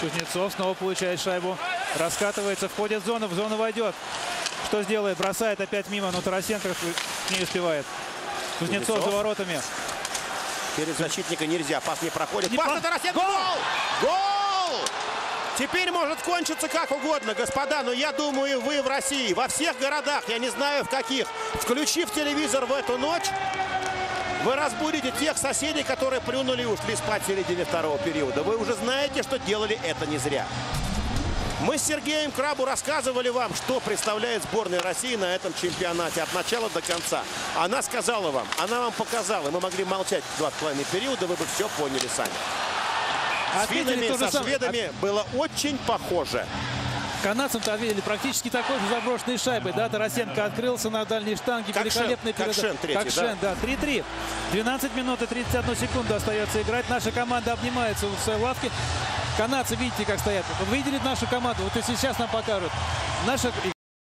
Кузнецов снова получает шайбу. Раскатывается, входит в зону войдет. Что сделает? Бросает опять мимо, но Тарасенко не успевает. Кузнецов за воротами. Перед защитника нельзя. Пас не проходит. Не Пас про... на Тарасенко! Гол! Гол! Теперь может кончиться как угодно, господа, но я думаю, вы в России, во всех городах, я не знаю в каких, включив телевизор в эту ночь, вы разбудите тех соседей, которые плюнули и ушли спать в середине второго периода. Вы уже знаете, что делали это не зря. Мы с Сергеем Крабу рассказывали вам, что представляет сборная России на этом чемпионате от начала до конца. Она сказала вам, она вам показала. Мы могли молчать 2,5 периода, вы бы все поняли сами. С финнами, со шведами было очень похоже. Канадцам-то ответили практически такой же заброшенной шайбой. Да, Тарасенко открылся на дальней штанге. Великолепный передача. Как Шен, да. 3-3. 12 минут и 31 секунду остается играть. Наша команда обнимается в своей лавке. Канадцы, видите, как стоят. Вы видели нашу команду? Вот если сейчас нам покажут. Наша